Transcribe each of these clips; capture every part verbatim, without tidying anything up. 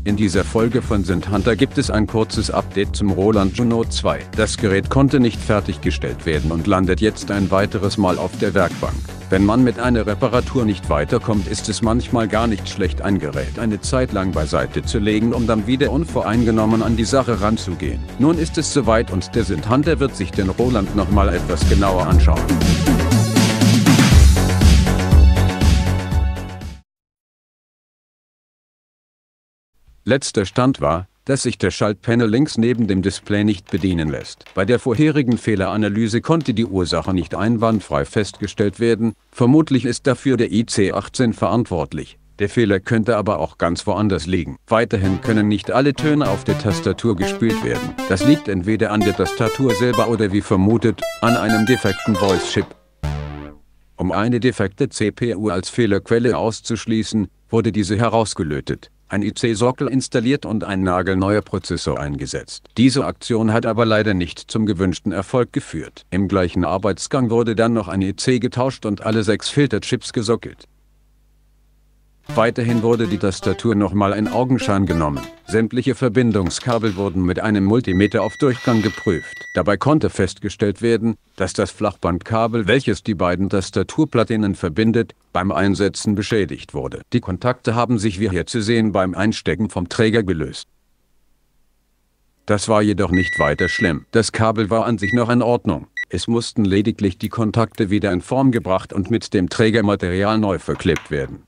In dieser Folge von Synthunter gibt es ein kurzes Update zum Roland Juno zwei. Das Gerät konnte nicht fertiggestellt werden und landet jetzt ein weiteres Mal auf der Werkbank. Wenn man mit einer Reparatur nicht weiterkommt, ist es manchmal gar nicht schlecht, ein Gerät eine Zeit lang beiseite zu legen, um dann wieder unvoreingenommen an die Sache ranzugehen. Nun ist es soweit und der Synthunter wird sich den Roland nochmal etwas genauer anschauen. Letzter Stand war, dass sich der Schaltpanel links neben dem Display nicht bedienen lässt. Bei der vorherigen Fehleranalyse konnte die Ursache nicht einwandfrei festgestellt werden, vermutlich ist dafür der I C achtzehn verantwortlich. Der Fehler könnte aber auch ganz woanders liegen. Weiterhin können nicht alle Töne auf der Tastatur gespielt werden. Das liegt entweder an der Tastatur selber oder wie vermutet, an einem defekten Voice-Chip. Um eine defekte C P U als Fehlerquelle auszuschließen, wurde diese herausgelötet, ein I C-Sockel installiert und ein nagelneuer Prozessor eingesetzt. Diese Aktion hat aber leider nicht zum gewünschten Erfolg geführt. Im gleichen Arbeitsgang wurde dann noch ein I C getauscht und alle sechs Filterchips gesockelt. Weiterhin wurde die Tastatur nochmal in Augenschein genommen. Sämtliche Verbindungskabel wurden mit einem Multimeter auf Durchgang geprüft. Dabei konnte festgestellt werden, dass das Flachbandkabel, welches die beiden Tastaturplatinen verbindet, beim Einsetzen beschädigt wurde. Die Kontakte haben sich wie hier zu sehen beim Einstecken vom Träger gelöst. Das war jedoch nicht weiter schlimm. Das Kabel war an sich noch in Ordnung. Es mussten lediglich die Kontakte wieder in Form gebracht und mit dem Trägermaterial neu verklebt werden.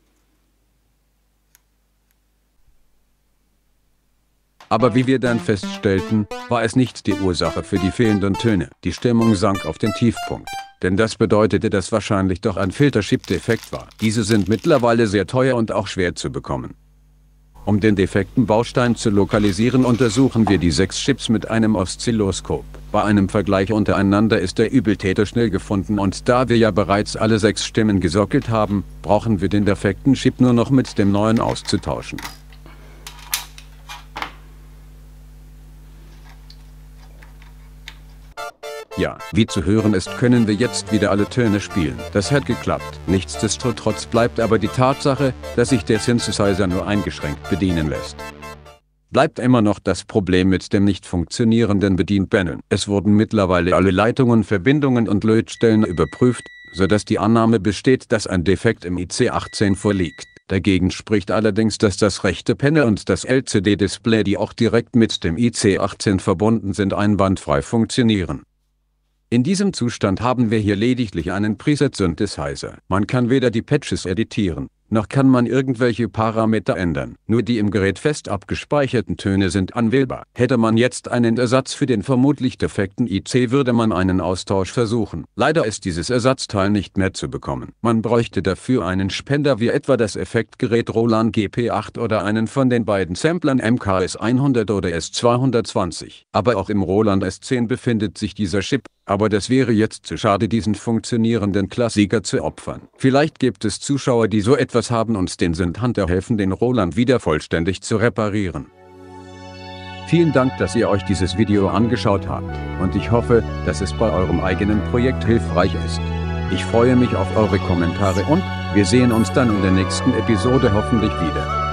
Aber wie wir dann feststellten, war es nicht die Ursache für die fehlenden Töne. Die Stimmung sank auf den Tiefpunkt. Denn das bedeutete, dass wahrscheinlich doch ein Filterchip defekt war. Diese sind mittlerweile sehr teuer und auch schwer zu bekommen. Um den defekten Baustein zu lokalisieren, untersuchen wir die sechs Chips mit einem Oszilloskop. Bei einem Vergleich untereinander ist der Übeltäter schnell gefunden und da wir ja bereits alle sechs Stimmen gesockelt haben, brauchen wir den defekten Chip nur noch mit dem neuen auszutauschen. Ja, wie zu hören ist, können wir jetzt wieder alle Töne spielen. Das hat geklappt. Nichtsdestotrotz bleibt aber die Tatsache, dass sich der Synthesizer nur eingeschränkt bedienen lässt. Bleibt immer noch das Problem mit dem nicht funktionierenden Bedienpanel. Es wurden mittlerweile alle Leitungen, Verbindungen und Lötstellen überprüft, sodass die Annahme besteht, dass ein Defekt im I C achtzehn vorliegt. Dagegen spricht allerdings, dass das rechte Panel und das L C D-Display, die auch direkt mit dem I C achtzehn verbunden sind, einwandfrei funktionieren. In diesem Zustand haben wir hier lediglich einen Preset-Synthesizer. Man kann weder die Patches editieren, noch kann man irgendwelche Parameter ändern. Nur die im Gerät fest abgespeicherten Töne sind anwählbar. Hätte man jetzt einen Ersatz für den vermutlich defekten I C, würde man einen Austausch versuchen. Leider ist dieses Ersatzteil nicht mehr zu bekommen. Man bräuchte dafür einen Spender wie etwa das Effektgerät Roland G P acht oder einen von den beiden Samplern M K S hundert oder S zweihundertzwanzig. Aber auch im Roland S zehn befindet sich dieser Chip. Aber das wäre jetzt zu schade, diesen funktionierenden Klassiker zu opfern. Vielleicht gibt es Zuschauer, die so etwas haben und den Synthunter helfen, den Roland wieder vollständig zu reparieren. Vielen Dank, dass ihr euch dieses Video angeschaut habt und ich hoffe, dass es bei eurem eigenen Projekt hilfreich ist. Ich freue mich auf eure Kommentare und wir sehen uns dann in der nächsten Episode hoffentlich wieder.